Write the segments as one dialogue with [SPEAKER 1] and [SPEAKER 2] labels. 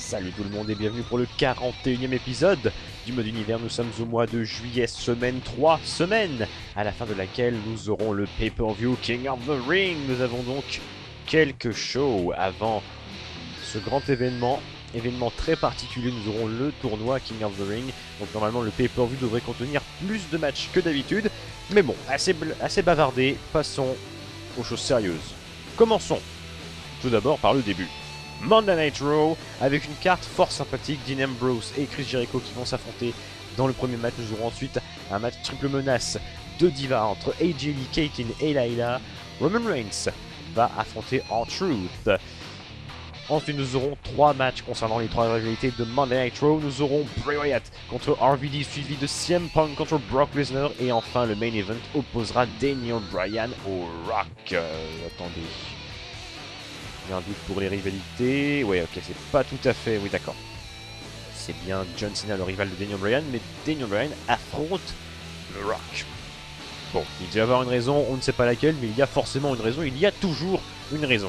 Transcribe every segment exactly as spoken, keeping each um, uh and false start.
[SPEAKER 1] Salut tout le monde et bienvenue pour le quarante et unième épisode du mode univers. Nous sommes au mois de juillet, semaine trois, semaine à la fin de laquelle nous aurons le pay-per-view King of the Ring. Nous avons donc quelques shows avant ce grand événement, événement très particulier. Nous aurons le tournoi King of the Ring, donc normalement le pay-per-view devrait contenir plus de matchs que d'habitude. Mais bon, assez, assez bavardé, passons aux choses sérieuses. Commençons tout d'abord par le début. Monday Night Raw avec une carte fort sympathique, Dean Ambrose et Chris Jericho qui vont s'affronter dans le premier match. Nous aurons ensuite un match triple menace de Diva entre A J Lee, Kaitlyn et Layla. Roman Reigns va affronter R-Truth. Ensuite nous aurons trois matchs concernant les trois rivalités de Monday Night Raw. Nous aurons Bray Wyatt contre R V D suivi de C M Punk contre Brock Lesnar. Et enfin le main event opposera Daniel Bryan au Rock. Euh, attendez... Il y a un doute pour les rivalités. Ouais, ok, c'est pas tout à fait. Oui, d'accord. C'est bien John Cena, le rival de Daniel Bryan, mais Daniel Bryan affronte le Rock. Bon, il doit y avoir une raison, on ne sait pas laquelle, mais il y a forcément une raison. Il y a toujours une raison.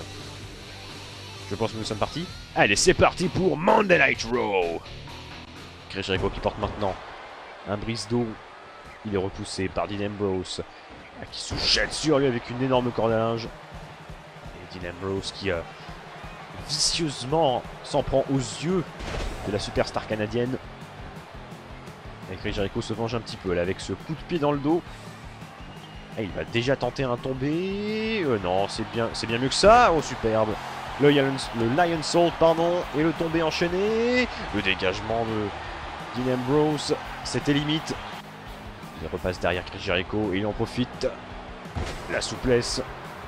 [SPEAKER 1] Je pense que nous sommes partis. Allez, c'est parti pour Monday Night Raw. Chris Jericho qui porte maintenant un brise d'eau. Il est repoussé par Dean Ambrose, qui se jette sur lui avec une énorme corde à linge. Dean Ambrose qui euh, vicieusement s'en prend aux yeux de la superstar canadienne. Et Chris Jericho se venge un petit peu là avec ce coup de pied dans le dos. Et il va déjà tenter un tombé. Euh, non, c'est bien, c'est bien mieux que ça. Oh, superbe. Le Lion, le Lion Salt, pardon, et le tombé enchaîné. Le dégagement de Dean Ambrose, c'était limite. Il repasse derrière Chris Jericho et il en profite. La souplesse.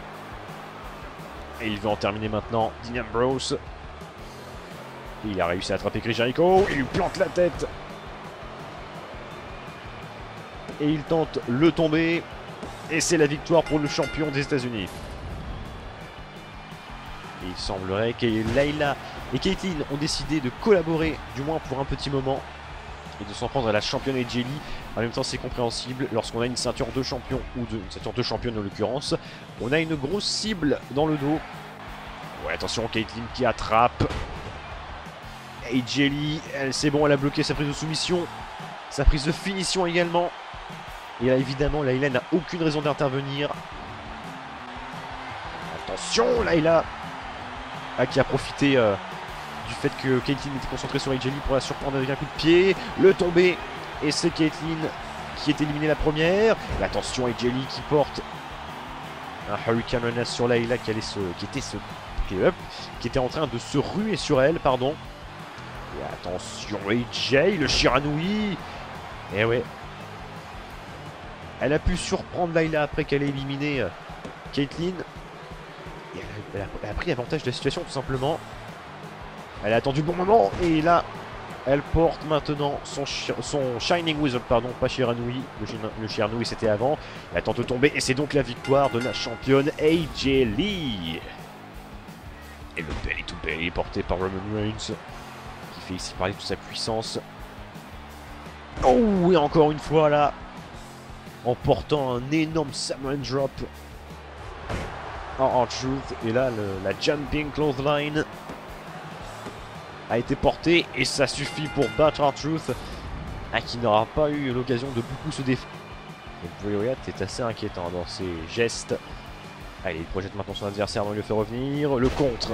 [SPEAKER 1] Et il veut en terminer maintenant, Dean Ambrose. Il a réussi à attraper Chris Jericho, il lui plante la tête. Et il tente le tomber. Et c'est la victoire pour le champion des États-Unis. Il semblerait que Layla et Kaitlyn ont décidé de collaborer, du moins pour un petit moment, et de s'en prendre à la championne A J Lee. En même temps, c'est compréhensible lorsqu'on a une ceinture de champion, ou de, une ceinture de championne en l'occurrence. On a une grosse cible dans le dos. Ouais, attention, Kaitlyn qui attrape. A J Lee, c'est bon, elle a bloqué sa prise de soumission. Sa prise de finition également. Et là, évidemment, Layla n'a aucune raison d'intervenir. Attention, Layla ah, qui a profité... Euh, du fait que Kaitlyn était concentrée sur A J Lee pour la surprendre avec un coup de pied. Le tombé. Et c'est Kaitlyn qui est éliminée la première. Et attention, A J Lee qui porte un Hurricane Runner sur Layla qui, allait se, qui, était se, qui était en train de se ruer sur elle. Pardon. Et attention, A J, le Shiranui. Et ouais. Elle a pu surprendre Layla après qu'elle ait éliminé Kaitlyn. Et elle a, elle, a, elle a pris avantage de la situation tout simplement. Elle a attendu le bon moment et là, elle porte maintenant son, son Shining Wizard, pardon, pas Shiranui, le, le Shiranui c'était avant. Elle tente de tomber et c'est donc la victoire de la championne A J Lee. Et le belly to belly porté par Roman Reigns, qui fait ici parler de toute sa puissance. Oh, et encore une fois là, en portant un énorme Samoan Drop en R-Truth. Et là, le, la Jumping Clothesline a été porté et ça suffit pour battre R-Truth, hein, qui n'aura pas eu l'occasion de beaucoup se défendre. Et Bray Wyatt est assez inquiétant dans ses gestes. Allez, il projette maintenant son adversaire, donc il le fait revenir. Le contre.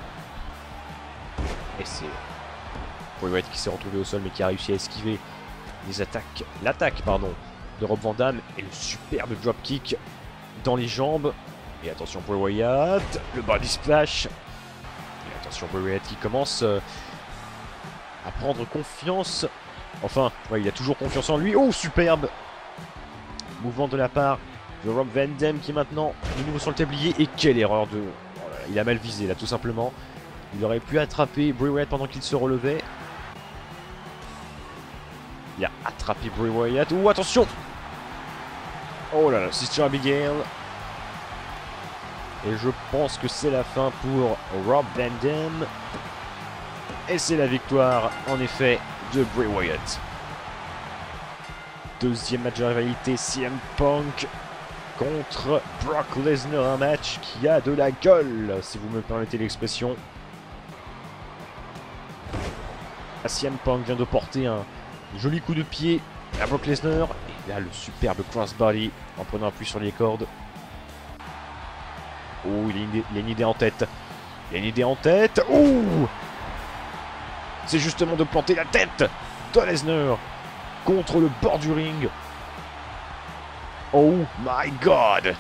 [SPEAKER 1] Et c'est Bray Wyatt qui s'est retrouvé au sol mais qui a réussi à esquiver les attaques, l'attaque pardon, de Rob Van Dam et le superbe dropkick dans les jambes. Et attention Bray Wyatt, le body splash. Attention, Bray Wyatt qui commence euh, à prendre confiance. Enfin, ouais, il a toujours confiance en lui. Oh, superbe mouvement de la part de Rob Van Dam qui est maintenant de nouveau sur le tablier. Et quelle erreur de... Oh là là, il a mal visé là, tout simplement. Il aurait pu attraper Bray Wyatt pendant qu'il se relevait. Il a attrapé Bray Wyatt. Oh, attention. Oh là là, Sister Abigail. Et je pense que c'est la fin pour Rob Van Dam. Et c'est la victoire, en effet, de Bray Wyatt. Deuxième match de rivalité, C M Punk contre Brock Lesnar. Un match qui a de la gueule, si vous me permettez l'expression. à C M Punk, vient de porter un joli coup de pied à Brock Lesnar. Et là, le superbe crossbody en prenant appui sur les cordes. Oh, il a une idée, il a une idée en tête. Il a une idée en tête. Oh, c'est justement de planter la tête de Lesnar contre le bord du ring. Oh my god.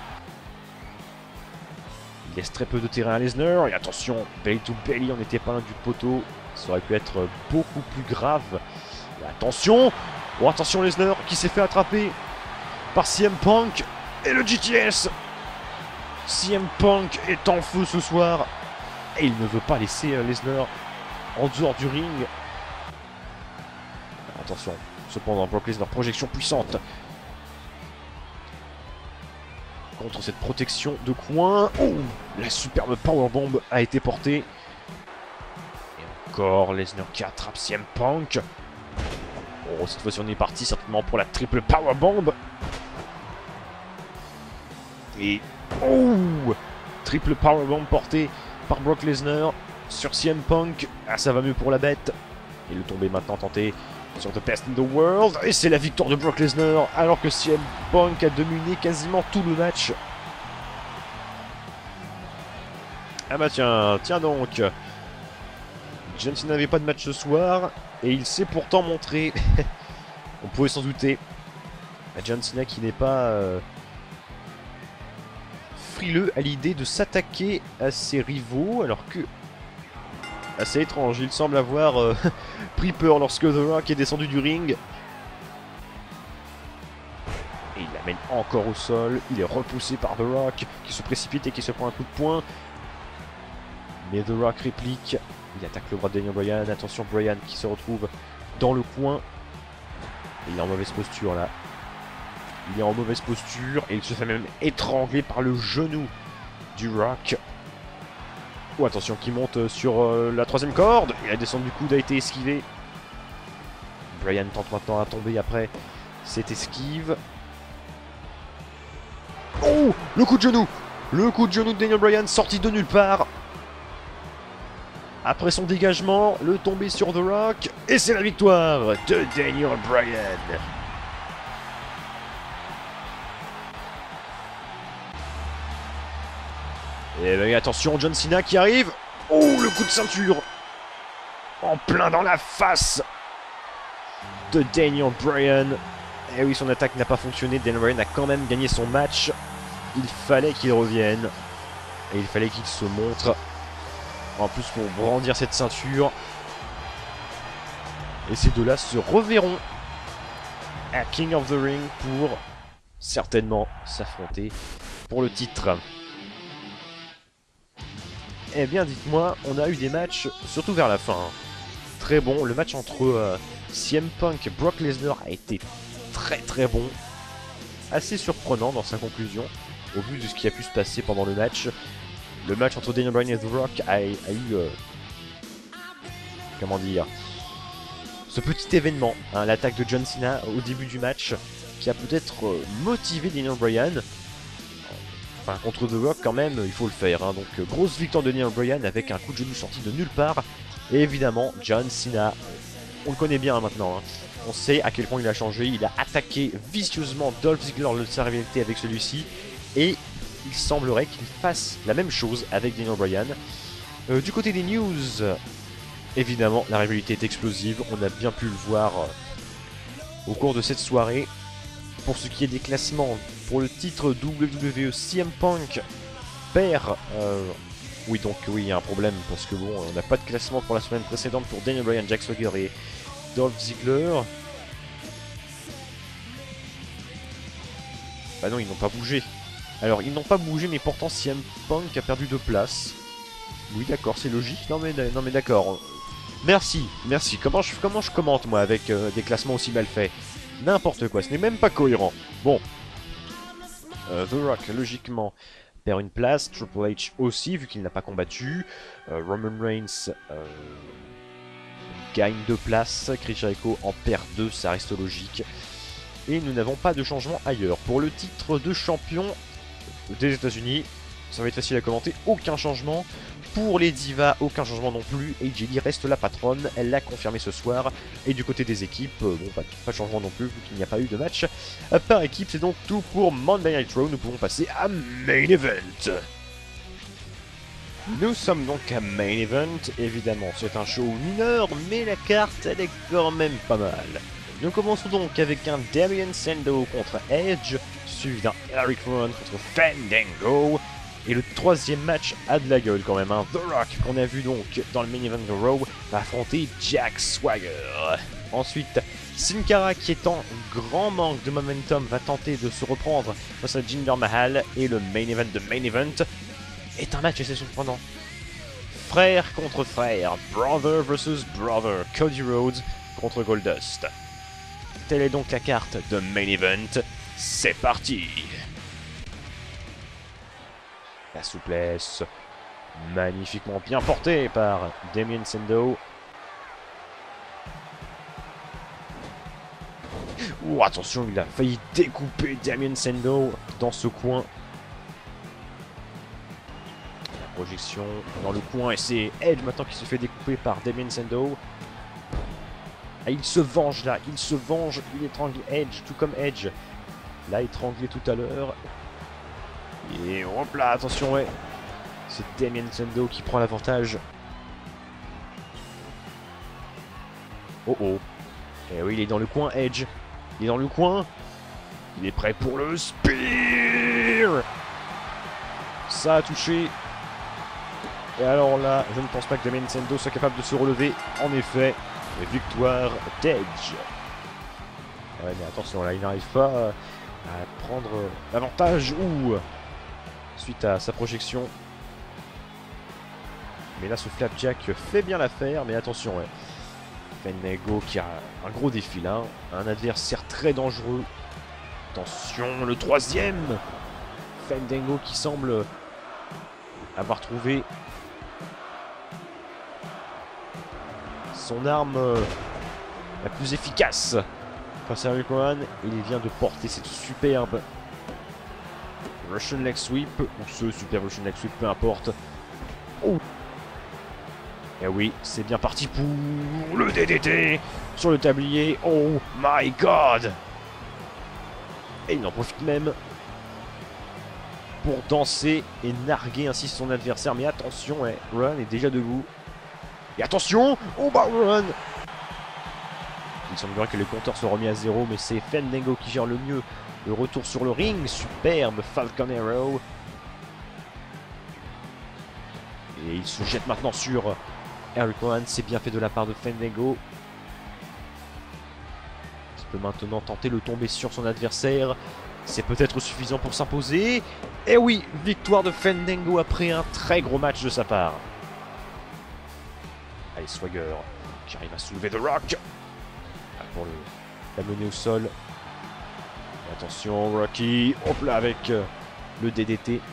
[SPEAKER 1] Il laisse très peu de terrain à Lesnar. Et attention, belly to belly, on n'était pas loin du poteau. Ça aurait pu être beaucoup plus grave. Et attention. Oh, attention Lesnar qui s'est fait attraper par C M Punk. Et le G T S. C M Punk est en feu ce soir. Et il ne veut pas laisser euh, Lesnar en dehors du ring. Attention. Cependant, Brock Lesnar, projection puissante. Contre cette protection de coin. Oh, la superbe powerbomb a été portée. Et encore Lesnar qui attrape C M Punk. Oh, cette fois-ci on est parti certainement pour la triple powerbomb. Et oh, triple powerbomb portée par Brock Lesnar sur C M Punk. Ah, ça va mieux pour la bête. Et le tombé maintenant tenté sur The Best in the World. Et c'est la victoire de Brock Lesnar alors que C M Punk a dominé quasiment tout le match. Ah bah tiens, tiens donc. John Cena n'avait pas de match ce soir. Et il s'est pourtant montré. On pouvait s'en douter. John Cena qui n'est pas euh, frileux à l'idée de s'attaquer à ses rivaux. Alors que... assez étrange, il semble avoir euh, pris peur lorsque The Rock est descendu du ring. Et il l'amène encore au sol. Il est repoussé par The Rock qui se précipite et qui se prend un coup de poing. Mais The Rock réplique. Il attaque le bras de Daniel Bryan. Attention, Bryan qui se retrouve dans le coin. Et il est en mauvaise posture là. Il est en mauvaise posture et il se fait même étrangler par le genou du Rock. Oh, attention, qui monte sur euh, la troisième corde. Et la descente du coude a été esquivée. Bryan tente maintenant à tomber après cette esquive. Oh, le coup de genou. Le coup de genou de Daniel Bryan sorti de nulle part. Après son dégagement, le tombé sur The Rock. Et c'est la victoire de Daniel Bryan. Et ben attention, John Cena qui arrive. Oh, le coup de ceinture. En plein dans la face de Daniel Bryan. Et oui, son attaque n'a pas fonctionné. Daniel Bryan a quand même gagné son match. Il fallait qu'il revienne. Et il fallait qu'il se montre. En plus pour brandir cette ceinture. Et ces deux-là se reverront à King of the Ring pour certainement s'affronter pour le titre. Eh bien, dites-moi, on a eu des matchs, surtout vers la fin, hein, très bon. Le match entre euh, C M Punk et Brock Lesnar a été très très bon. Assez surprenant dans sa conclusion, au vu de ce qui a pu se passer pendant le match. Le match entre Daniel Bryan et The Rock a, a eu... Euh, comment dire, ce petit événement, hein, l'attaque de John Cena au début du match, qui a peut-être euh, motivé Daniel Bryan. Enfin, contre The Rock quand même, il faut le faire. Hein. Donc, euh, grosse victoire de Daniel Bryan avec un coup de genou sorti de nulle part. Et évidemment, John Cena, on le connaît bien hein, maintenant. Hein. On sait à quel point il a changé. Il a attaqué vicieusement Dolph Ziggler lors de sa rivalité avec celui-ci. Et il semblerait qu'il fasse la même chose avec Daniel Bryan. Euh, du côté des news, évidemment, la rivalité est explosive. On a bien pu le voir euh, au cours de cette soirée. Pour ce qui est des classements, pour le titre W W E, C M Punk perd. Euh, oui, donc oui, il y a un problème parce que bon, on n'a pas de classement pour la semaine précédente pour Daniel Bryan, Jack Swagger et Dolph Ziggler. Bah non, ils n'ont pas bougé. Alors, ils n'ont pas bougé, mais pourtant C M Punk a perdu deux places. Oui, d'accord, c'est logique. Non mais, non, mais d'accord. Merci, merci. Comment je, comment je commente, moi, avec euh, des classements aussi mal faits? N'importe quoi, ce n'est même pas cohérent. Bon. Euh, The Rock, logiquement, perd une place. Triple H aussi, vu qu'il n'a pas combattu. Euh, Roman Reigns euh, gagne deux places. Chris Jericho en perd deux, ça reste logique. Et nous n'avons pas de changement ailleurs. Pour le titre de champion des États-Unis, ça va être facile à commenter. Aucun changement. Pour les divas, aucun changement non plus. A J Lee reste la patronne, elle l'a confirmé ce soir. Et du côté des équipes, euh, bon, pas, pas de changement non plus, vu qu'il n'y a pas eu de match euh, par équipe. C'est donc tout pour Monday Night Raw. Nous pouvons passer à Main Event. Nous sommes donc à Main Event. Évidemment, c'est un show mineur, mais la carte, elle est quand même pas mal. Nous commençons donc avec un Damien Sandow contre Edge, suivi d'un Eric Rowan contre Fandango. Et le troisième match a de la gueule quand même, hein. The Rock, qu'on a vu donc dans le Main Event de Raw, va affronter Jack Swagger. Ensuite, Sin Cara, qui est en grand manque de momentum, va tenter de se reprendre face à Jinder Mahal. Et le Main Event de Main Event est un match assez surprenant. Frère contre frère, brother versus brother, Cody Rhodes contre Goldust. Telle est donc la carte de Main Event. C'est parti! La souplesse, magnifiquement bien portée par Damien Sandow. Oh, attention, il a failli découper Damien Sandow dans ce coin. La projection dans le coin et c'est Edge maintenant qui se fait découper par Damien Sandow. Ah, il se venge là, il se venge, il étrangle Edge, tout comme Edge l'a étranglé tout à l'heure. Et hop là, attention, ouais. C'est Damien Sandow qui prend l'avantage. Oh oh. Et oui, il est dans le coin, Edge. Il est dans le coin. Il est prêt pour le spear. Ça a touché. Et alors là, je ne pense pas que Damien Sandow soit capable de se relever. En effet, victoire d'Edge. Ouais, mais attention, là, il n'arrive pas à prendre l'avantage. Ouh. Suite à sa projection. Mais là, ce Flapjack fait bien l'affaire. Mais attention, ouais. Fandango qui a un gros défi là. Un adversaire très dangereux. Attention, le troisième. Fandango qui semble avoir trouvé son arme euh, la plus efficace face à Eric Rowan. Il vient de porter cette superbe Russian Leg Sweep, ou ce Super Russian Leg Sweep, peu importe. Oh. Et oui, c'est bien parti pour le D D T sur le tablier. Oh my god! Et il en profite même pour danser et narguer ainsi son adversaire. Mais attention, ouais, Rowan est déjà debout. Et attention! Oh bah Rowan! Il semblerait que les compteurs soient remis à zéro, mais c'est Fandango qui gère le mieux le retour sur le ring. Superbe Falcon Arrow. Et il se jette maintenant sur Eric Rowan. C'est bien fait de la part de Fandango. Il peut maintenant tenter le tomber sur son adversaire. C'est peut-être suffisant pour s'imposer. Et oui, victoire de Fandango après un très gros match de sa part. Allez, Swagger qui arrive à soulever The Rock. Pour le, la mener au sol. Et attention, Rocky. Hop là avec euh, le D D T.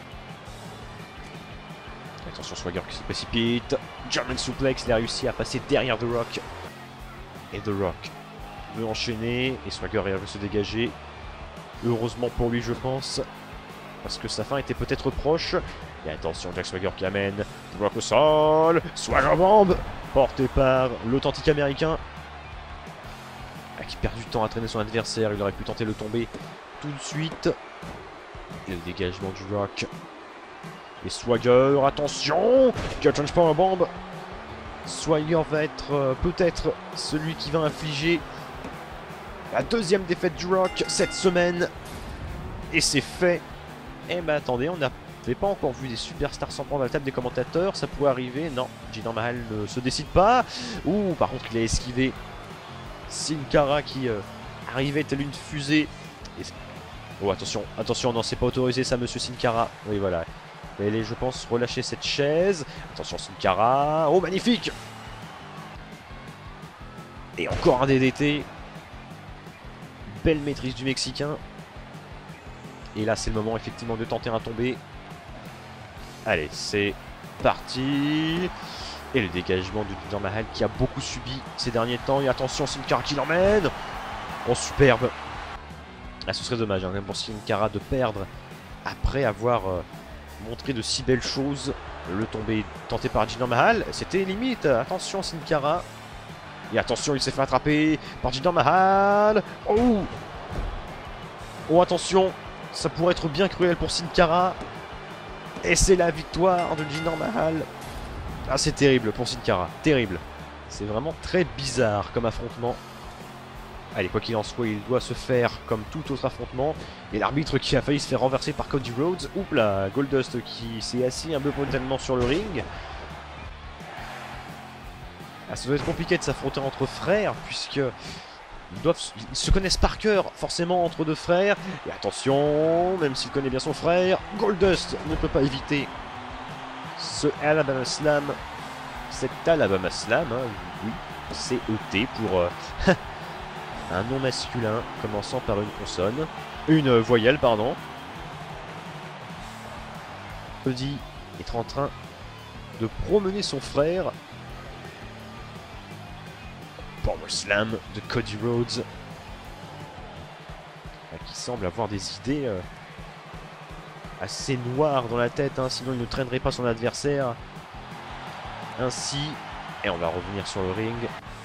[SPEAKER 1] Et attention, Swagger qui se précipite. German Suplex, il a réussi à passer derrière The Rock. Et The Rock veut enchaîner. Et Swagger veut se dégager. Heureusement pour lui, je pense. Parce que sa fin était peut-être proche. Et attention, Jack Swagger qui amène The Rock au sol. Swagger Bomb porté par l'authentique américain. Qui perd du temps à traîner son adversaire. Il aurait pu tenter le tomber tout de suite. Et le dégagement du Rock. Et Swagger, attention, Catch and Power Bomb. Swagger va être euh, peut-être celui qui va infliger la deuxième défaite du Rock cette semaine. Et c'est fait. Eh ben attendez, on n'avait pas encore vu des superstars s'en prendre à la table des commentateurs. Ça pourrait arriver. Non, Jinder Mahal ne se décide pas. Ouh, par contre, il a esquivé Sin Cara qui euh, arrivait telle une fusée. Et... oh attention, attention, non c'est pas autorisé ça monsieur Sin Cara. Oui voilà. Il allait je pense relâcher cette chaise. Attention Sin Cara. Oh magnifique. Et encore un D D T. Belle maîtrise du Mexicain. Et là c'est le moment effectivement de tenter un tombé. Allez c'est parti. Et le dégagement de Jinder Mahal qui a beaucoup subi ces derniers temps. Et attention, Sin Cara qui l'emmène. Oh, superbe. Ah, ce serait dommage hein, même pour Sin Cara de perdre après avoir euh, montré de si belles choses. Le tombé tenté par Jinder Mahal. C'était limite. Attention Sin Cara. Et attention, il s'est fait attraper par Jinder Mahal. Oh! Oh, attention. Ça pourrait être bien cruel pour Sin Cara. Et c'est la victoire de Jinder Mahal. Ah, c'est terrible pour Sin Cara. Terrible. C'est vraiment très bizarre comme affrontement. Allez, quoi qu'il en soit, il doit se faire comme tout autre affrontement. Et l'arbitre qui a failli se faire renverser par Cody Rhodes. Oups là, Goldust qui s'est assis un peu brutalement sur le ring. Ah, ça doit être compliqué de s'affronter entre frères, puisque ils, doivent, ils se connaissent par cœur, forcément, entre deux frères. Et attention, même s'il connaît bien son frère, Goldust ne peut pas éviter ce Alabama Slam. Cet Alabama Slam, hein, oui, C E T pour... Euh, un nom masculin commençant par une consonne. Une voyelle, pardon. Cody est en train de promener son frère. Power Slam de Cody Rhodes. Qui semble avoir des idées euh, assez noires dans la tête, hein, sinon il ne traînerait pas son adversaire. Ainsi, et on va revenir sur le ring.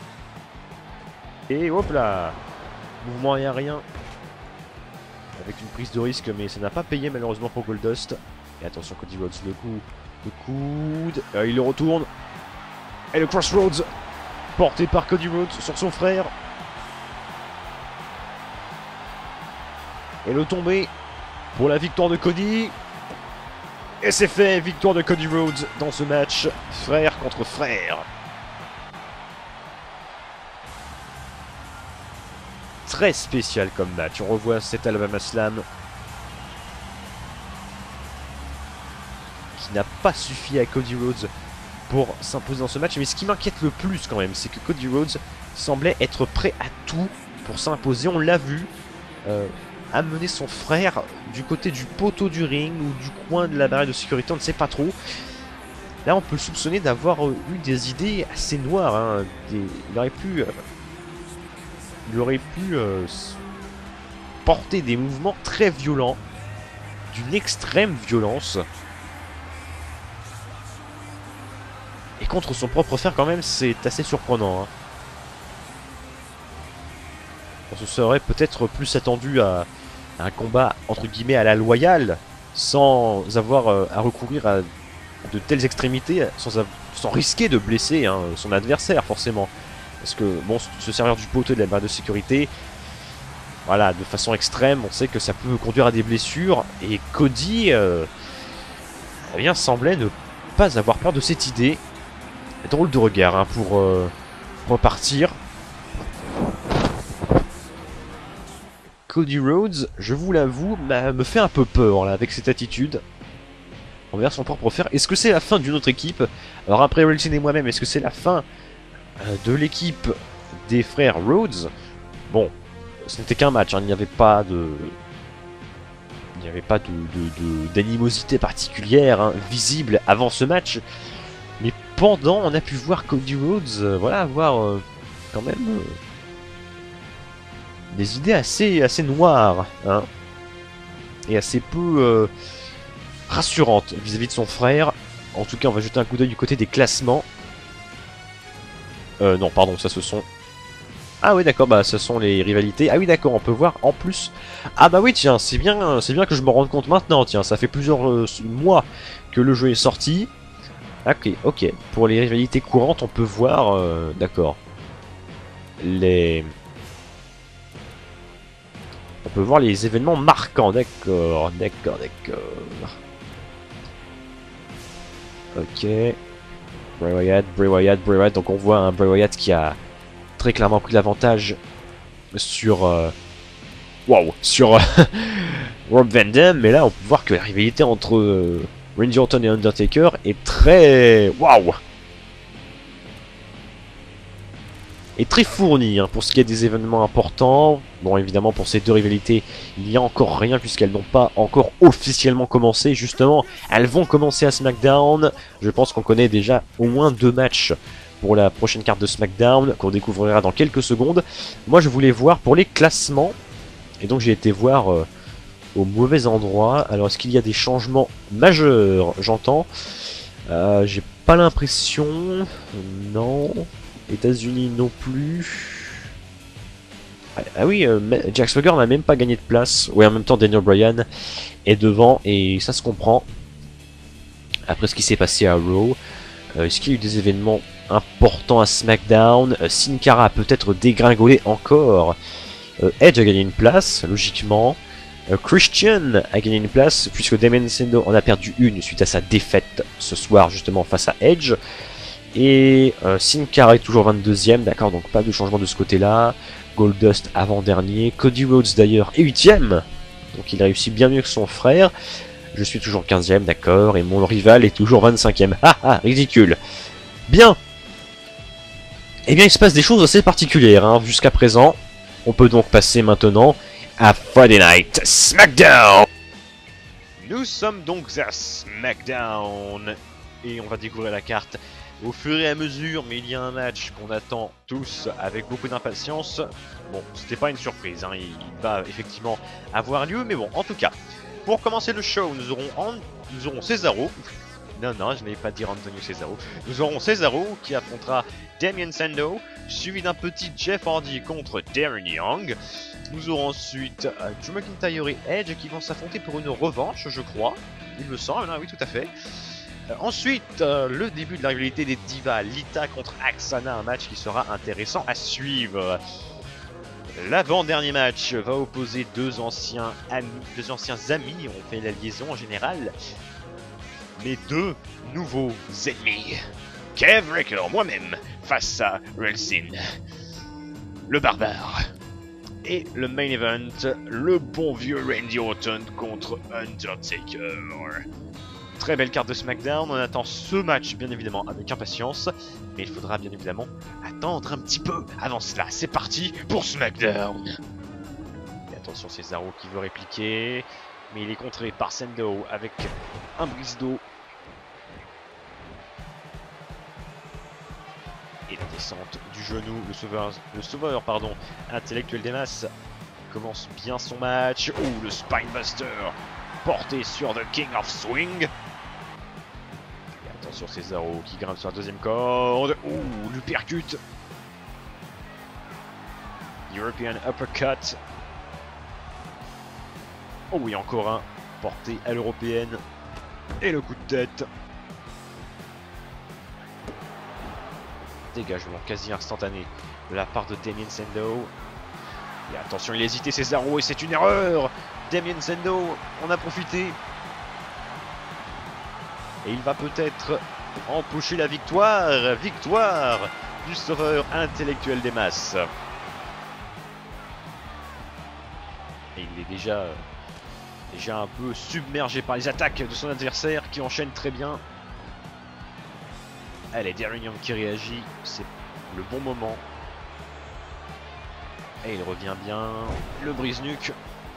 [SPEAKER 1] Et hop là, mouvement aérien avec une prise de risque, mais ça n'a pas payé malheureusement pour Goldust. Et attention Cody Rhodes, le coup, le coude, euh, il le retourne. Et le Crossroads porté par Cody Rhodes sur son frère. Et le tombé pour la victoire de Cody. Et c'est fait, victoire de Cody Rhodes dans ce match, frère contre frère. Très spécial comme match. On revoit cet Alabama Slam qui n'a pas suffi à Cody Rhodes pour s'imposer dans ce match. Mais ce qui m'inquiète le plus quand même, c'est que Cody Rhodes semblait être prêt à tout pour s'imposer. On l'a vu euh, amener son frère du côté du poteau du ring ou du coin de la barrière de sécurité, on ne sait pas trop. Là, on peut le soupçonner d'avoir euh, eu des idées assez noires. Hein. Des... Il aurait pu... Euh... Il aurait pu euh, porter des mouvements très violents, d'une extrême violence. Et contre son propre frère quand même, c'est assez surprenant. Hein. On se serait peut-être plus attendu à, à un combat entre guillemets à la loyale, sans avoir euh, à recourir à de telles extrémités, sans, sans risquer de blesser hein, son adversaire forcément. Parce que, bon, se servir du poteau de la barre de sécurité, voilà, de façon extrême, on sait que ça peut conduire à des blessures. Et Cody, euh, eh bien, semblait ne pas avoir peur de cette idée. Drôle de regard, hein, pour euh, repartir. Cody Rhodes, je vous l'avoue, me fait un peu peur, là, avec cette attitude. Envers son propre frère. Est-ce que c'est la fin d'une autre équipe? Alors après Relsin et moi-même, est-ce que c'est la fin de l'équipe des frères Rhodes? Bon, ce n'était qu'un match, hein, il n'y avait pas de... Il n'y avait pas de, de, de, d'animosité particulière hein, visible avant ce match. Mais pendant, on a pu voir Cody Rhodes, euh, voilà, avoir euh, quand même euh, des idées assez, assez noires, hein, et assez peu euh, rassurantes vis-à-vis de son frère. En tout cas, on va jeter un coup d'œil du côté des classements. Euh, non, pardon, ça ce sont... Ah oui, d'accord, bah ce sont les rivalités. Ah oui, d'accord, on peut voir en plus... Ah bah oui, tiens, c'est bien, c'est bien que je me rende compte maintenant, tiens, ça fait plusieurs euh, mois que le jeu est sorti. Ok, ok, pour les rivalités courantes, on peut voir, euh, d'accord, les... On peut voir les événements marquants, d'accord, d'accord, d'accord. Ok... Bray Wyatt, Bray Wyatt, Bray Wyatt, donc on voit un Bray Wyatt qui a très clairement pris l'avantage sur... Euh... Waouh, sur Rob Van Dam, mais là on peut voir que la rivalité entre euh, Randy Orton et Undertaker est très... Waouh, est très fournie hein, pour ce qui est des événements importants. Bon, évidemment, pour ces deux rivalités, il n'y a encore rien puisqu'elles n'ont pas encore officiellement commencé. Justement, elles vont commencer à SmackDown. Je pense qu'on connaît déjà au moins deux matchs pour la prochaine carte de SmackDown qu'on découvrira dans quelques secondes. Moi, je voulais voir pour les classements. Et donc, j'ai été voir euh, au mauvais endroit. Alors, est-ce qu'il y a des changements majeurs? J'entends. Euh, J'ai pas l'impression. Non. États-Unis non plus. Ah, ah oui, euh, Jack Swagger n'a même pas gagné de place. Oui, en même temps, Daniel Bryan est devant et ça se comprend. Après ce qui s'est passé à Raw, euh, est-ce qu'il y a eu des événements importants à SmackDown? euh, Sin Cara a peut-être dégringolé encore. Euh, Edge a gagné une place, logiquement. Euh, Christian a gagné une place, puisque Damien Sandow en a perdu une suite à sa défaite ce soir, justement, face à Edge. Et euh, Sin Cara est toujours vingt-deuxième, d'accord, donc pas de changement de ce côté-là. Goldust avant-dernier. Cody Rhodes, d'ailleurs, est huitième. Donc il réussit bien mieux que son frère. Je suis toujours quinzième, d'accord, et mon rival est toujours vingt-cinquième. Ah ah, ridicule. Bien. Eh bien, il se passe des choses assez particulières hein, jusqu'à présent. On peut donc passer maintenant à Friday Night SmackDown. Nous sommes donc à SmackDown et on va découvrir la carte au fur et à mesure, mais il y a un match qu'on attend tous avec beaucoup d'impatience. Bon, c'était pas une surprise, hein, il va effectivement avoir lieu, mais bon, en tout cas, pour commencer le show, nous aurons, An nous aurons Cesaro. Non, non, je n'allais pas dire Antonio Cesaro. Nous aurons Cesaro qui affrontera Damien Sandow, suivi d'un petit Jeff Hardy contre Darren Young. Nous aurons ensuite euh, Drew McIntyre et Edge qui vont s'affronter pour une revanche, je crois. Il me semble, hein, oui, tout à fait. Euh, ensuite, euh, le début de la rivalité des divas, Lita contre Aksana, un match qui sera intéressant à suivre. L'avant-dernier match va opposer deux anciens amis, deux anciens amis, on fait la liaison en général, mais deux nouveaux ennemis. Kev Raker, moi-même, face à Relsin, le barbare. Et le main event, le bon vieux Randy Orton contre Undertaker. Très belle carte de SmackDown, on attend ce match bien évidemment avec impatience, mais il faudra bien évidemment attendre un petit peu avant cela. C'est parti pour SmackDown. Et attention Cesaro qui veut répliquer, mais il est contré par Sandow avec un brise-dos. Et la descente du genou, le sauveur, le sauveur pardon, intellectuel des masses commence bien son match. Oh, le Spinebuster porté sur The King of Swing. Et attention Cesaro qui grimpe sur la deuxième corde. Oh, l'uppercut. European Uppercut. Oh oui, encore un porté à l'européenne. Et le coup de tête. Dégagement quasi instantané de la part de Damien Sandow. Et attention, il a hésité Cesaro et c'est une erreur. Damien Sandow en a profité. Et il va peut-être empocher la victoire. Victoire du sauveur intellectuel des masses. Et il est déjà, déjà un peu submergé par les attaques de son adversaire qui enchaîne très bien. Allez, Darren Young qui réagit, c'est le bon moment. Et il revient bien. Le brise-nuque.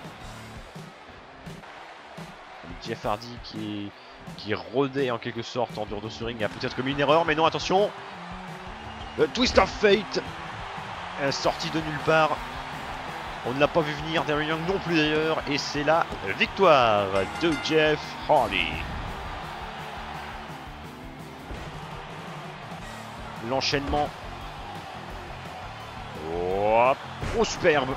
[SPEAKER 1] Jeff Hardy qui, qui rodait en quelque sorte en dehors de ce ring a peut-être commis une erreur, mais non, attention. Le Twist of Fate. Sorti de nulle part. On ne l'a pas vu venir, Darren Young non plus d'ailleurs. Et c'est la victoire de Jeff Hardy. L'enchaînement. Oh, oh, superbe.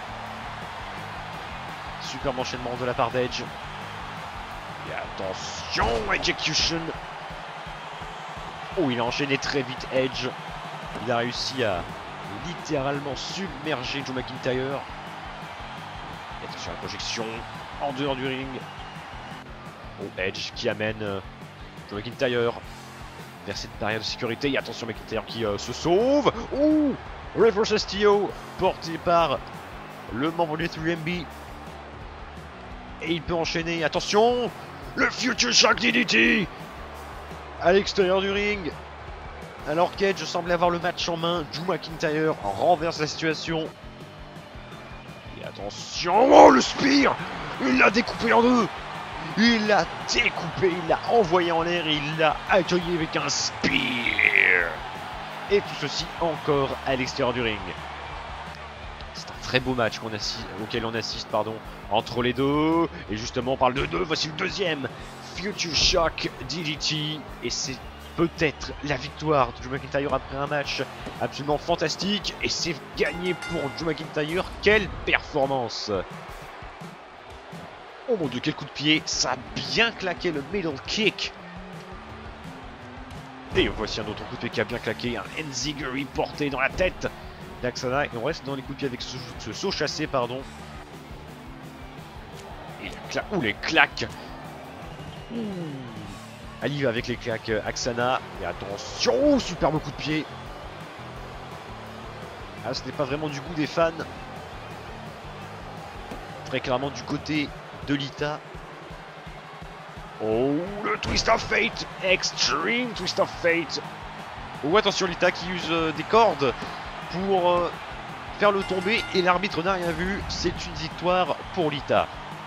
[SPEAKER 1] Superbe enchaînement de la part d'Edge. Et attention, execution. Oh, il a enchaîné très vite Edge. Il a réussi à littéralement submerger Drew McIntyre. Et attention à la projection en dehors du ring. Oh, Edge qui amène euh, Drew McIntyre vers cette barrière de sécurité. Et attention McIntyre qui euh, se sauve. Ouh, reverse S T O porté par le membre du trois M B. Et il peut enchaîner. Attention, le Future Shock D D T à l'extérieur du ring. Alors qu'Edge semblait avoir le match en main, Drew McIntyre renverse la situation. Et attention, oh le spear. Il l'a découpé en deux. Il l'a découpé, il l'a envoyé en l'air et il l'a accueilli avec un spear. Et tout ceci encore à l'extérieur du ring. C'est un très beau match qu'on assiste, auquel on assiste pardon, entre les deux. Et justement on parle de deux, voici le deuxième Future Shock D D T. Et c'est peut-être la victoire de Drew McIntyre après un match absolument fantastique. Et c'est gagné pour Drew McIntyre. Quelle performance! Oh mon dieu, quel coup de pied! Ça a bien claqué le middle kick. Et voici un autre coup de pied qui a bien claqué. Un enziguri porté dans la tête d'Aksana. Et on reste dans les coups de pied avec ce, ce saut chassé, pardon. Et la cla Ouh, les claques! Ouh. Elle y va avec les claques, Aksana. Et attention, oh, superbe coup de pied. Ah, ce n'est pas vraiment du goût des fans. Très clairement du côté de Lita. Oh, le Twist of Fate. Extreme Twist of Fate. Oh, attention, Lita qui use euh, des cordes pour euh, faire le tomber. Et l'arbitre n'a rien vu. C'est une victoire pour Lita.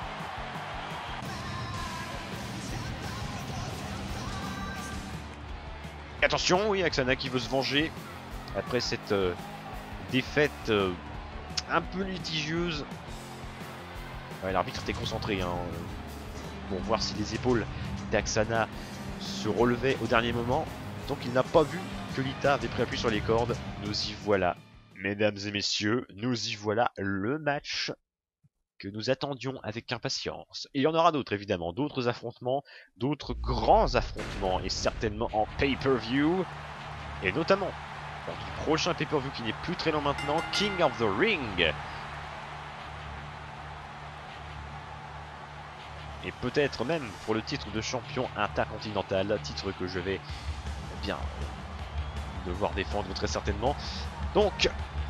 [SPEAKER 1] Attention, oui, Aksana qui veut se venger après cette euh, défaite euh, un peu litigieuse. Ouais, l'arbitre était concentré hein, pour voir si les épaules d'Aksana se relevaient au dernier moment. Donc il n'a pas vu que Lita avait pris appui sur les cordes. Nous y voilà, mesdames et messieurs, nous y voilà, le match que nous attendions avec impatience. Et il y en aura d'autres évidemment, d'autres affrontements, d'autres grands affrontements, et certainement en pay-per-view, et notamment lors du prochain pay-per-view qui n'est plus très long maintenant, King of the Ring. Et peut-être même pour le titre de champion intercontinental, titre que je vais bien devoir défendre très certainement. Donc,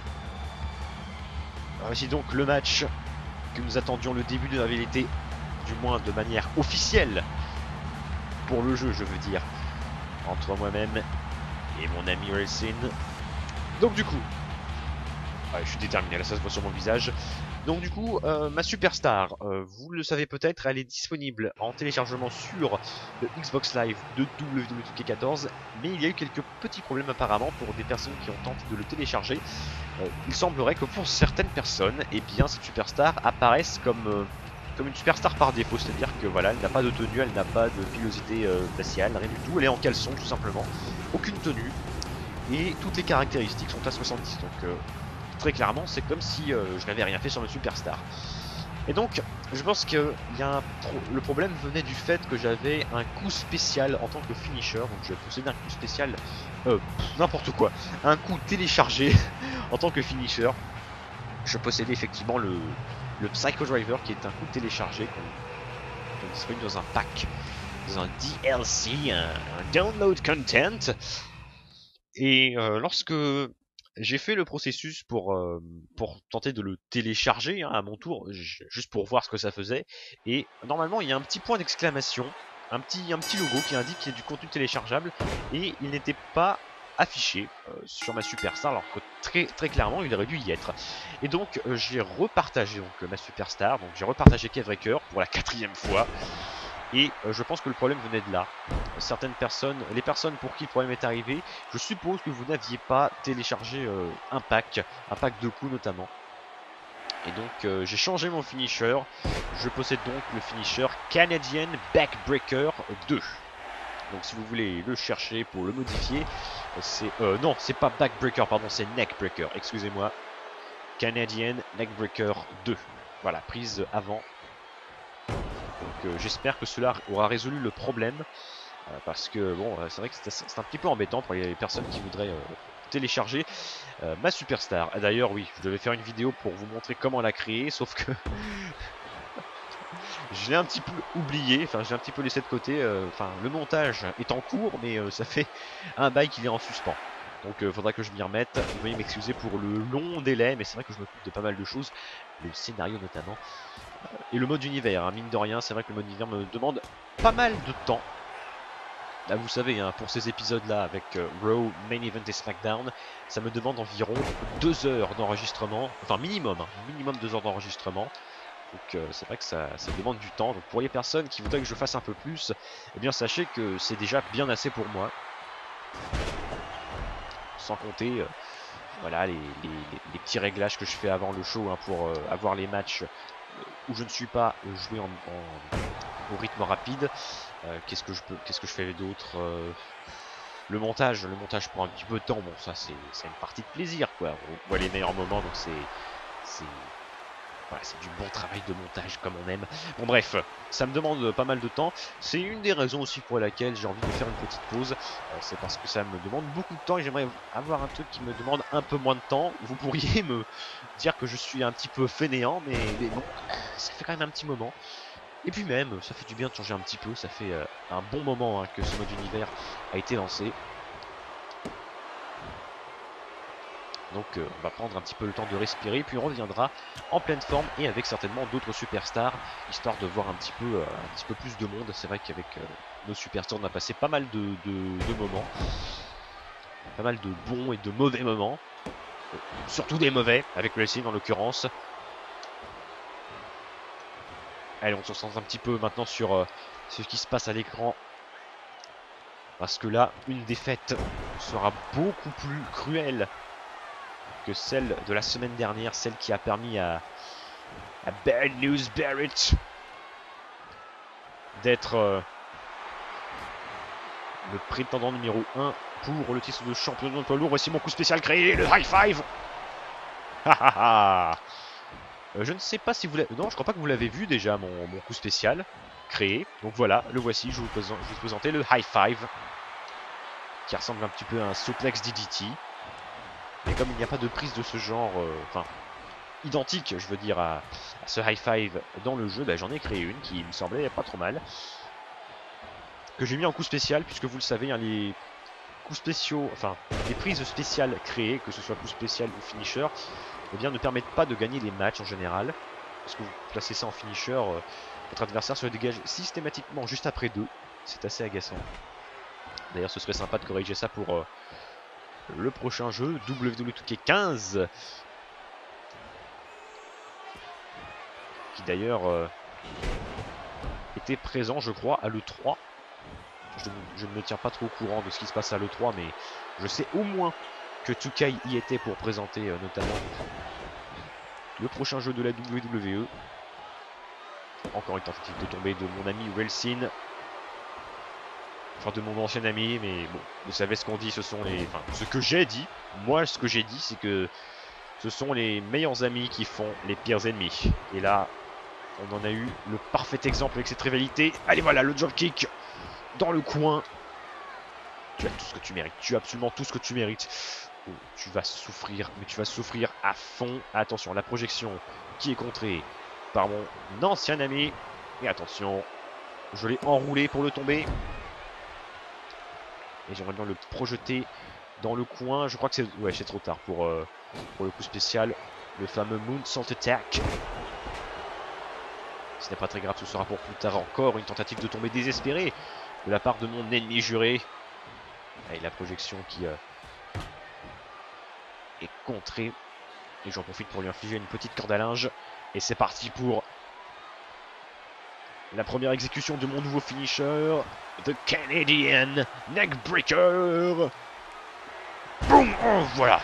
[SPEAKER 1] voici donc le match que nous attendions, le début de la vérité, du moins de manière officielle, pour le jeu je veux dire, entre moi-même et mon ami Racine. Donc du coup, ouais, je suis déterminé, là ça se voit sur mon visage. Donc du coup, euh, ma superstar, euh, vous le savez peut-être, elle est disponible en téléchargement sur le Xbox Live de W W E deux K quatorze, mais il y a eu quelques petits problèmes apparemment pour des personnes qui ont tenté de le télécharger. Euh, il semblerait que pour certaines personnes, eh bien cette superstar apparaisse comme, euh, comme une superstar par défaut, c'est-à-dire que voilà, elle n'a pas de tenue, elle n'a pas de pilosité euh, faciale, rien du tout, elle est en caleçon tout simplement, aucune tenue, et toutes les caractéristiques sont à soixante-dix, donc euh, très clairement c'est comme si euh, je n'avais rien fait sur le superstar. Et donc je pense que y a un pro le problème venait du fait que j'avais un coup spécial en tant que finisher, donc je possédais un coup spécial, euh, n'importe quoi, un coup téléchargé en tant que finisher. Je possédais effectivement le, le Psycho Driver qui est un coup téléchargé qu'on disponible dans un pack, dans un D L C, un, un download content. Et euh, lorsque j'ai fait le processus pour, euh, pour tenter de le télécharger hein, à mon tour, juste pour voir ce que ça faisait. Et normalement, il y a un petit point d'exclamation, un petit, un petit logo qui indique qu'il y a du contenu téléchargeable. Et il n'était pas affiché euh, sur ma superstar, alors que très, très clairement, il aurait dû y être. Et donc, euh, j'ai repartagé donc, ma superstar. Donc, j'ai repartagé Kevraker pour la quatrième fois. Et euh, je pense que le problème venait de là. Certaines personnes, les personnes pour qui le problème est arrivé, je suppose que vous n'aviez pas téléchargé euh, un pack, un pack de coups notamment. Et donc euh, j'ai changé mon finisher. Je possède donc le finisher Canadian Backbreaker deux. Donc si vous voulez le chercher pour le modifier, c'est euh, non, c'est pas Backbreaker, pardon, c'est Neckbreaker. Excusez-moi, Canadian Neckbreaker deux. Voilà, prise avant. Donc euh, j'espère que cela aura résolu le problème, euh, parce que bon, euh, c'est vrai que c'est un petit peu embêtant pour les personnes qui voudraient euh, télécharger euh, ma superstar. D'ailleurs oui, je devais faire une vidéo pour vous montrer comment la créer, sauf que je l'ai un petit peu oublié, enfin je l'ai un petit peu laissé de côté, euh, enfin le montage est en cours, mais euh, ça fait un bail qu'il est en suspens. Donc il euh, faudra que je m'y remette, veuillez m'excuser pour le long délai, mais c'est vrai que je m'occupe de pas mal de choses, le scénario notamment. Et le mode univers, hein, mine de rien, c'est vrai que le mode univers me demande pas mal de temps. Là vous savez, hein, pour ces épisodes-là avec euh, Raw, Main Event et SmackDown, ça me demande environ deux heures d'enregistrement, enfin minimum, hein, minimum deux heures d'enregistrement. Donc euh, c'est vrai que ça, ça demande du temps. Donc pour les personnes qui voudraient que je fasse un peu plus, eh bien sachez que c'est déjà bien assez pour moi. Sans compter euh, voilà, les, les, les petits réglages que je fais avant le show hein, pour euh, avoir les matchs où je ne suis pas joué en, en, au rythme rapide. Euh, qu'est-ce que je peux, qu'est-ce que je fais d'autre euh, Le montage, le montage prend un petit peu de temps. Bon, ça c'est une partie de plaisir, quoi. On voit les meilleurs moments, donc c'est c'est voilà, c'est du bon travail de montage comme on aime. Bon bref, ça me demande pas mal de temps. C'est une des raisons aussi pour laquelle j'ai envie de faire une petite pause. Euh, c'est parce que ça me demande beaucoup de temps et j'aimerais avoir un truc qui me demande un peu moins de temps. Vous pourriez me dire que je suis un petit peu fainéant, mais, mais bon, ça fait quand même un petit moment. Et puis même, ça fait du bien de changer un petit peu. Ça fait euh, un bon moment hein, que ce mode univers a été lancé. Donc euh, on va prendre un petit peu le temps de respirer, puis on reviendra en pleine forme et avec certainement d'autres superstars, histoire de voir un petit peu, euh, un petit peu plus de monde. C'est vrai qu'avec euh, nos superstars, on a passé pas mal de, de, de moments, pas mal de bons et de mauvais moments, euh, surtout des mauvais, avec Racing en l'occurrence. Allez, on se concentre un petit peu maintenant sur euh, ce qui se passe à l'écran, parce que là, une défaite sera beaucoup plus cruelle que celle de la semaine dernière, celle qui a permis à, à Bad News Barrett d'être euh, le prétendant numéro un pour le titre de champion de poids lourd. Voici mon coup spécial créé, le high five. euh, Je ne sais pas si vous l'avez... Non, je crois pas que vous l'avez vu déjà, mon, mon coup spécial créé. Donc voilà, le voici, je vous, présente, je vous présenter le high five, qui ressemble un petit peu à un suplex D D T. Mais comme il n'y a pas de prise de ce genre, euh, enfin, identique, je veux dire, à, à ce high five dans le jeu, bah, j'en ai créé une qui me semblait pas trop mal. Que j'ai mis en coup spécial, puisque vous le savez, hein, les coups spéciaux, enfin, les prises spéciales créées, que ce soit coup spécial ou finisher, eh bien, ne permettent pas de gagner les matchs en général. Parce que vous placez ça en finisher, euh, votre adversaire se dégage systématiquement juste après deux. C'est assez agaçant. D'ailleurs, ce serait sympa de corriger ça pour euh, le prochain jeu, W W E deux K quinze. Qui d'ailleurs euh, était présent, je crois, à l'E trois. Je, je ne me tiens pas trop au courant de ce qui se passe à l'E trois, mais je sais au moins que deux K y était pour présenter euh, notamment le prochain jeu de la W W E. Encore une tentative de tomber de mon ami Relsin. Enfin, de mon ancien ami, mais bon, vous savez ce qu'on dit, ce sont les... Enfin, ce que j'ai dit, moi, ce que j'ai dit, c'est que ce sont les meilleurs amis qui font les pires ennemis. Et là, on en a eu le parfait exemple avec cette rivalité. Allez, voilà, le dropkick dans le coin. Tu as tout ce que tu mérites. Tu as absolument tout ce que tu mérites. Oh, tu vas souffrir, mais tu vas souffrir à fond. Attention, la projection qui est contrée par mon ancien ami. Et attention, je l'ai enroulé pour le tomber. Et j'aimerais bien le projeter dans le coin. Je crois que c'est... Ouais, c'est trop tard pour, euh, pour le coup spécial. Le fameux Moonsault Attack. Ce n'est pas très grave, ce sera pour plus tard encore. Une tentative de tomber désespérée de la part de mon ennemi juré. Et la projection qui euh, est contrée. Et j'en profite pour lui infliger une petite corde à linge. Et c'est parti pour la première exécution de mon nouveau finisher. The Canadian Neckbreaker. Boum, oh, voilà.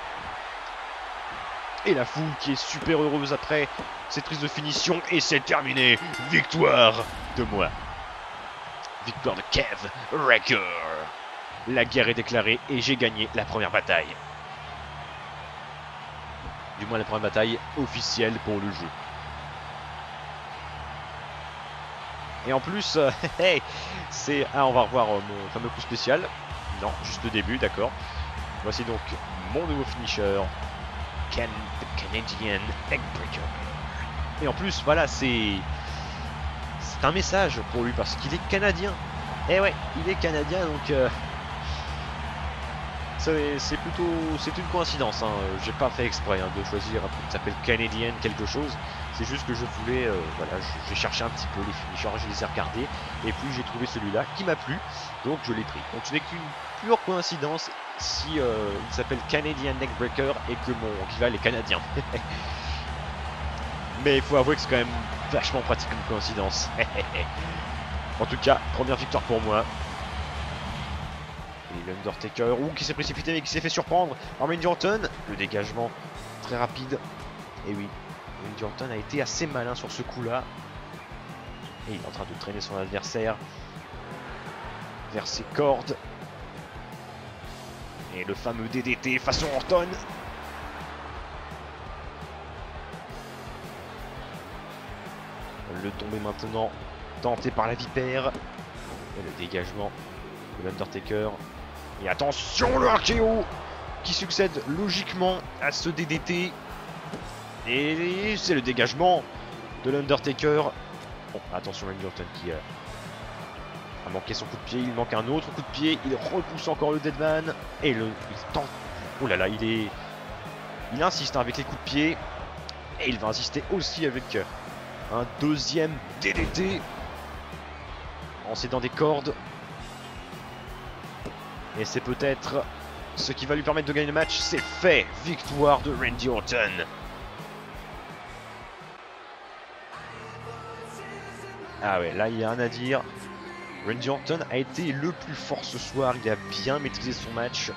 [SPEAKER 1] Et la foule qui est super heureuse après cette prise de finition. Et c'est terminé. Victoire de moi. Victoire de Kev Wrecker. La guerre est déclarée et j'ai gagné la première bataille. Du moins la première bataille officielle pour le jeu. Et en plus, euh, hey, c'est... Ah, on va revoir euh, mon fameux coup spécial. Non, juste le début, d'accord. Voici donc mon nouveau finisher. Can... The Canadian Neckbreaker. Et en plus, voilà, c'est... C'est un message pour lui parce qu'il est canadien. Eh ouais, il est canadien, donc... Euh... C'est plutôt... C'est une coïncidence, hein. J'ai pas fait exprès hein, de choisir un truc qui s'appelle Canadian quelque chose. C'est juste que je voulais, euh, voilà, j'ai cherché un petit peu les finishers, je les ai regardés, et puis j'ai trouvé celui-là qui m'a plu, donc je l'ai pris. Donc ce n'est qu'une pure coïncidence si euh, il s'appelle Canadian Neckbreaker et que mon rival est canadien. Mais il faut avouer que c'est quand même vachement pratique comme coïncidence. En tout cas, première victoire pour moi. Et l'Undertaker, ouh, qui s'est précipité mais qui s'est fait surprendre par Randy Orton. Le dégagement très rapide. Et oui, Randy Orton a été assez malin sur ce coup-là. Et il est en train de traîner son adversaire vers ses cordes. Et le fameux D D T façon Orton. Le tombé maintenant tenté par la vipère. Et le dégagement de l'Undertaker. Et attention, le R K O qui succède logiquement à ce D D T. Et c'est le dégagement de l'Undertaker. Bon, attention, Randy Orton qui euh, a manqué son coup de pied. Il manque un autre coup de pied. Il repousse encore le Deadman. Et le, il tente. Oh là là, il est. Il insiste hein, avec les coups de pied. Et il va insister aussi avec un deuxième D D T. En s'aidant des cordes. Et c'est peut-être ce qui va lui permettre de gagner le match. C'est fait. Victoire de Randy Orton. Ah ouais, là il y a rien à dire. Randy Orton a été le plus fort ce soir. Il a bien maîtrisé son match.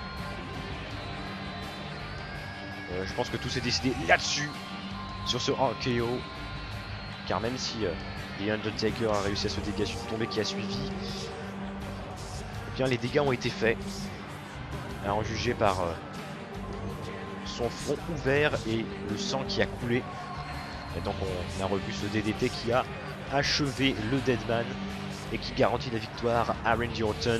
[SPEAKER 1] Euh, je pense que tout s'est décidé là-dessus. Sur ce R K O. Car même si euh, The Undertaker a réussi à se dégager du tombé qui a suivi, eh bien les dégâts ont été faits. À en juger par euh, son front ouvert et le sang qui a coulé. Et donc on a revu ce D D T qui a achevé le Deadman et qui garantit la victoire à Randy Orton.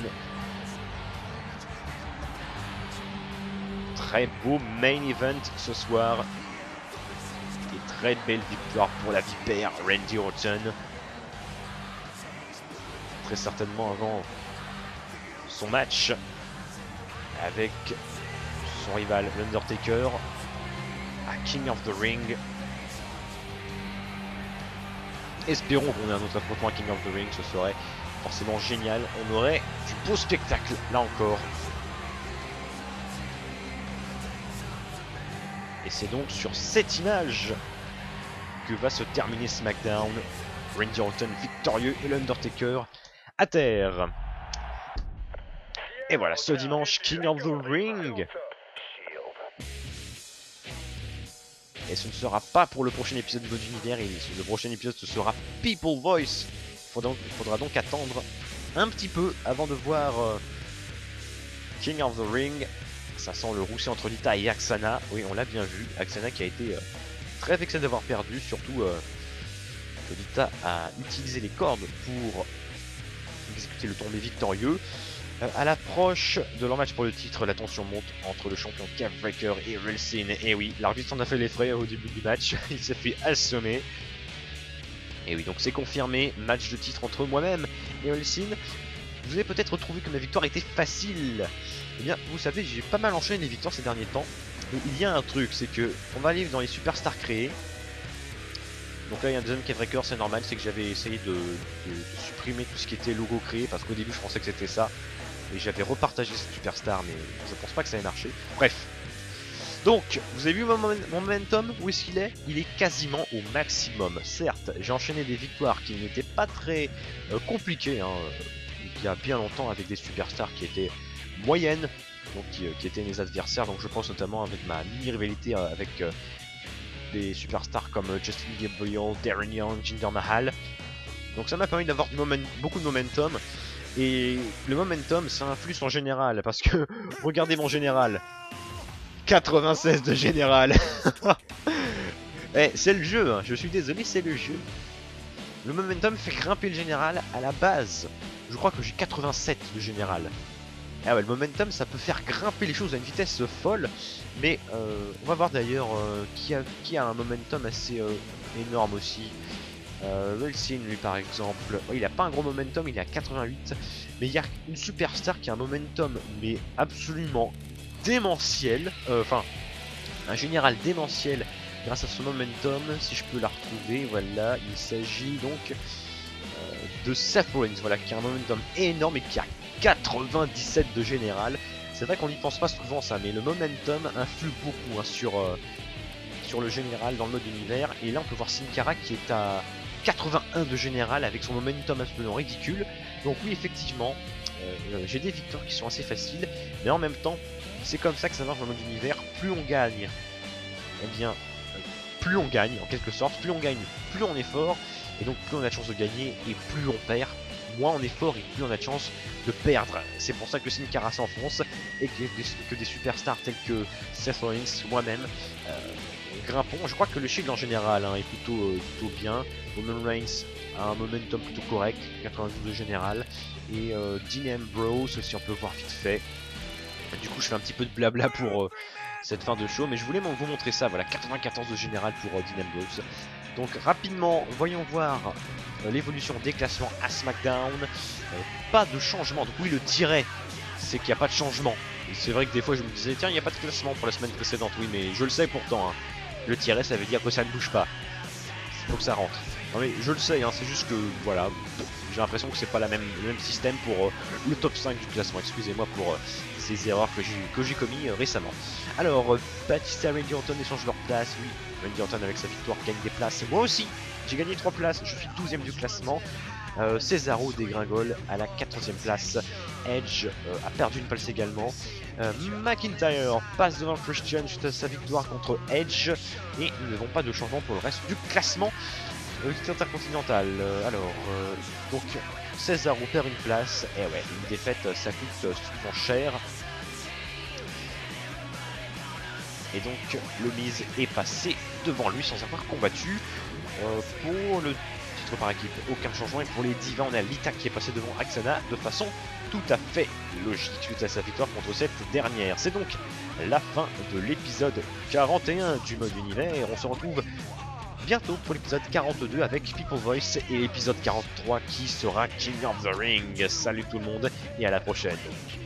[SPEAKER 1] Très beau main event ce soir. Et très belle victoire pour la vipère Randy Orton. Très certainement avant son match avec son rival l'Undertaker à King of the Ring. Espérons qu'on ait un autre affrontement à King of the Ring, ce serait forcément génial. On aurait du beau spectacle là encore. Et c'est donc sur cette image que va se terminer SmackDown. Randy Orton victorieux et l'Undertaker à terre. Et voilà, ce dimanche, King of the Ring. Et ce ne sera pas pour le prochain épisode de mode univers. Et le prochain épisode, ce sera People Voice. Il faudra, faudra donc attendre un petit peu avant de voir euh, King of the Ring. Ça sent le rousset entre Lita et Aksana. Oui, on l'a bien vu. Aksana qui a été euh, très vexée d'avoir perdu. Surtout euh, que Lita a utilisé les cordes pour exécuter le tombé victorieux. Euh, à l'approche de leur match pour le titre, la tension monte entre le champion Kev Breaker et Relsin. Et oui, l'arbitre en a fait les frais au début du match. Il s'est fait assommer. Et oui, donc c'est confirmé. Match de titre entre moi-même et Relsin. Vous avez peut-être trouvé que ma victoire était facile. Eh bien, vous savez, j'ai pas mal enchaîné les victoires ces derniers temps. Et il y a un truc, c'est que on va aller dans les superstars créés. Donc là, il y a un deuxième Kev Breaker, c'est normal, c'est que j'avais essayé de, de, de supprimer tout ce qui était logo créé, parce qu'au début, je pensais que c'était ça. Et j'avais repartagé cette superstar, mais je pense pas que ça ait marché. Bref. Donc, vous avez vu mon, mon momentum? Où est-ce qu'il est? Il est quasiment au maximum. Certes, j'ai enchaîné des victoires qui n'étaient pas très euh, compliquées, hein, il y a bien longtemps avec des superstars qui étaient moyennes, donc qui, euh, qui étaient mes adversaires. Donc je pense notamment avec ma mini-rivalité euh, avec euh, des superstars comme euh, Justin Gabriel, Darren Young, Jinder Mahal. Donc ça m'a permis d'avoir beaucoup de momentum. Et le momentum, ça influe son général, parce que, regardez mon général, quatre-vingt-seize de général. Eh, c'est le jeu, hein. Je suis désolé, c'est le jeu. Le momentum fait grimper le général à la base. Je crois que j'ai quatre-vingt-sept de général. Ah ouais, le momentum, ça peut faire grimper les choses à une vitesse folle. Mais euh, on va voir d'ailleurs euh, qui, a, qui a un momentum assez euh, énorme aussi. Euh, Relsin, lui par exemple, oh, il a pas un gros momentum, il est à quatre-vingt-huit, mais il y a une superstar qui a un momentum mais absolument démentiel, enfin euh, un général démentiel grâce à son momentum. Si je peux la retrouver, voilà, il s'agit donc euh, de Seth Rollins, voilà, qui a un momentum énorme et qui a quatre-vingt-dix-sept de général. C'est vrai qu'on n'y pense pas souvent ça, mais le momentum influe beaucoup hein, sur, euh, sur le général dans le mode univers. Et là on peut voir Sin Cara qui est à quatre-vingt-un de général avec son momentum absolument ridicule. Donc oui, effectivement, euh, j'ai des victoires qui sont assez faciles, mais en même temps, c'est comme ça que ça marche dans le mode univers. Plus on gagne, eh bien, euh, plus on gagne en quelque sorte, plus on gagne, plus on est fort. Et donc plus on a de chances de gagner et plus on perd, moins on est fort et plus on a de chances de perdre. C'est pour ça que Sin Cara s'enfonce et que des, que des superstars tels que Seth Rollins, moi-même, euh, grimpons. Je crois que le Shield en général hein, est plutôt, euh, plutôt bien. Roman Reigns a un momentum plutôt correct, quatre-vingt-douze de général. Et euh, Dean Ambrose aussi on peut voir vite fait. Du coup je fais un petit peu de blabla pour euh, cette fin de show, mais je voulais vous montrer ça. Voilà, quatre-vingt-quatorze de général pour euh, Dean Ambrose. Donc rapidement, voyons voir euh, l'évolution des classements à SmackDown. Euh, pas de changement, donc oui le tiret, c'est qu'il n'y a pas de changement. C'est vrai que des fois je me disais tiens il n'y a pas de classement pour la semaine précédente, oui mais je le sais pourtant. Hein. Le tiret ça veut dire que ça ne bouge pas. Il faut que ça rentre. Non mais je le sais, hein, c'est juste que voilà, j'ai l'impression que c'est pas la même, le même système pour euh, le top cinq du classement. Excusez-moi pour euh, ces erreurs que j'ai que j'ai commis euh, récemment. Alors, euh, Batista et Randy Orton échangent leur place. Oui, Randy Orton avec sa victoire gagne des places. Moi aussi, j'ai gagné trois places, je suis douzième du classement. Euh, Cesaro dégringole à la quatorzième place. Edge euh, a perdu une place également. Euh, McIntyre passe devant Christian suite à sa victoire contre Edge. Et nous n'avons pas de changement pour le reste du classement euh, intercontinental. Euh, alors, euh, donc Cesaro perd une place. Et ouais, une défaite, ça coûte souvent cher. Et donc le Miz est passé devant lui sans avoir combattu. Euh, pour le titre par équipe, aucun changement. Et pour les divas, on a Lita qui est passé devant Aksana de façon tout à fait logique suite à sa victoire contre cette dernière. C'est donc la fin de l'épisode quarante et un du mode univers. On se retrouve bientôt pour l'épisode quarante-deux avec People Voice et l'épisode quarante-trois qui sera King of the Ring. Salut tout le monde et à la prochaine.